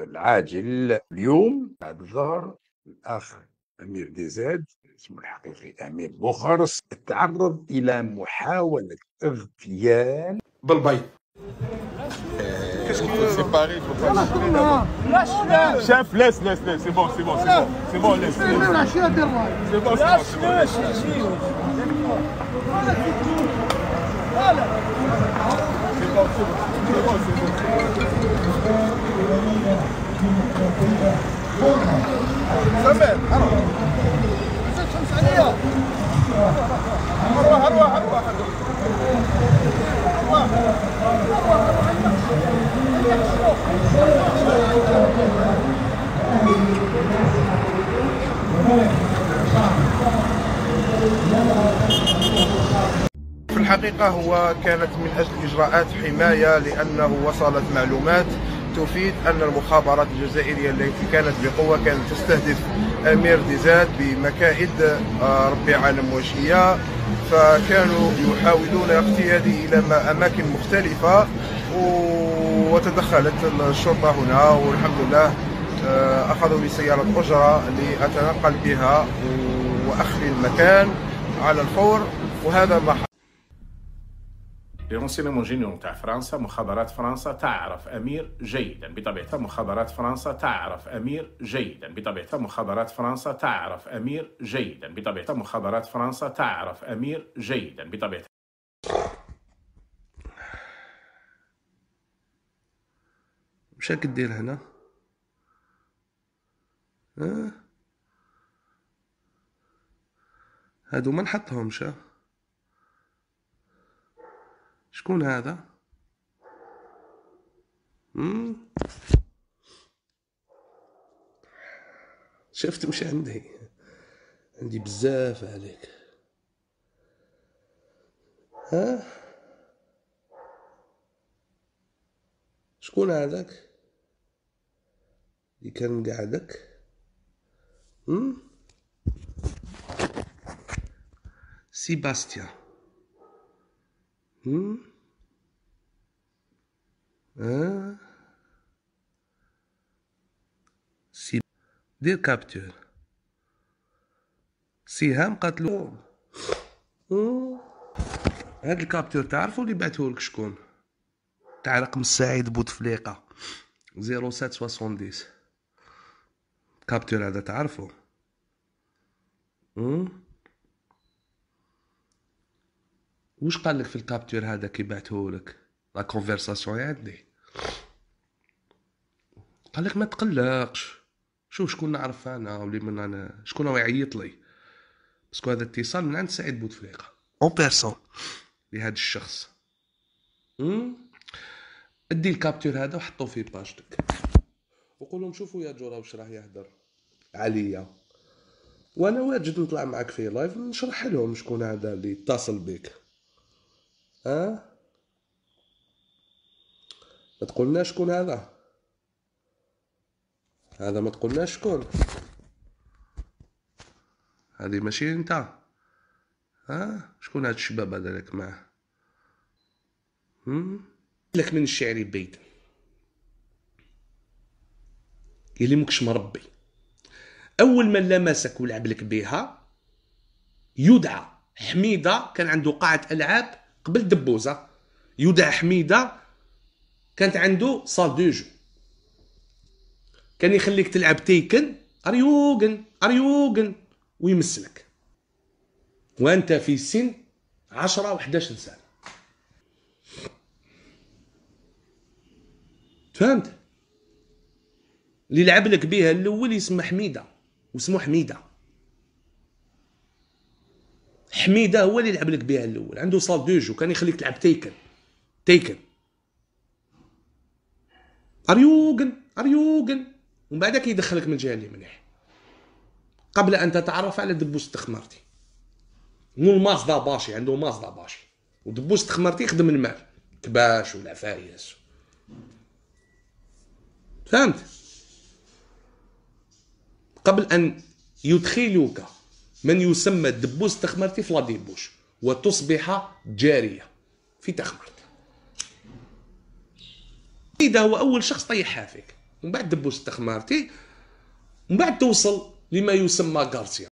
العاجل اليوم بعد الظهر الأخ أمير ديزاد اسمه الحقيقي أمير بوخارست تعرض إلى محاولة اغتيال بالبيض. Qu'est-ce qu'il faut séparer, il faut pas séparer d'abord. Lâche-le. Chef, laisse, c'est bon, laisse. C'est bon. سمع، شمس عليا. أروح. في الحقيقة هو كانت من أجل إجراءات حماية، لأنه وصلت معلومات تفيد أن المخابرات الجزائرية التي كانت بقوة كانت تستهدف أمير ديزاد بمكائد ربي عالم وشية، فكانوا يحاولون اغتياله إلى أماكن مختلفة، وتدخلت الشرطة هنا، والحمد لله أخذوا لي سيارة أجرة لأتنقل بها وأخلي المكان على الفور، وهذا ما لي رونسيمون جينيرو تاع فرنسا، مخابرات فرنسا تعرف امير جيدا بطبيعتها، مخابرات فرنسا تعرف امير جيدا بطبيعتها، مخابرات فرنسا تعرف امير جيدا بطبيعتها، مخابرات فرنسا تعرف امير جيدا بطبيعتها. واش راك دير هنا؟ هادو ما نحطهمش. شكون هذا؟ شفت مش عندي بزاف عليك. شكون هذاك اللي كان قاعدك؟ سيباستيان. دير كابتور. سهام قتلو. هاد الكابتور تعرفوا اللي بعثهولك شكون؟ تاع رقم السعيد بوتفليقة 0770. كابتور هذا تعرفوا؟ وش قال لك في الكابتور هذا كي بعثهولك؟ لا كونفرساسيون عندي. قال لك ما تقلقش، شوف شكون نعرف انا ولي من انا، شكون هو يعيط لي، باسكو هذا اتصال من عند سعيد بوتفليقة اون بيرسون لهذا الشخص. ادي الكابتور هذا وحطو في باجتك، وقول لهم شوفوا يا جورا واش راه يهدر عليا، وانا واجد نطلع معك في لايف نشرح لهم شكون هذا اللي اتصل بك. ما تقولناش شكون هذا ما تقولناش شكون. هذه ماشي انت. شكون هاد الشباب هذا لك معاه؟ لك من الشعر بيت اللي مكش مربي، اول من لمسك ولعب لك بها يدعى حميده، كان عنده قاعه العاب قبل دبوزه، يدعى حميده، كانت عنده صال دو جو، كان يخليك تلعب تيكن اريوغن ويمسلك وانت في سن 10 و 11 سنه. فهمت؟ اللي لعب لك بها الاول يسمى حميده، واسمه حميده هو اللي لعب لك بها الاول، عنده صال دو جو، كان يخليك تلعب تيكن اريوغن ومن بعدك يدخلك من الجهه اللي منيح، قبل ان تتعرف على دبوس تخمرتي. مو المازدا باشي، عنده مازدا باشي، ودبوس تخمرتي يخدم المال كباش والعفايس. فهمت؟ قبل ان يدخلوك من يسمى دبوس تخمرتي في لاديبوش وتصبح جاريه في تخمرت. إذا هو اول شخص طيحها فيك، ومن بعد دبوس تخمارتي، ومن بعد توصل لما يسمى غارسيا.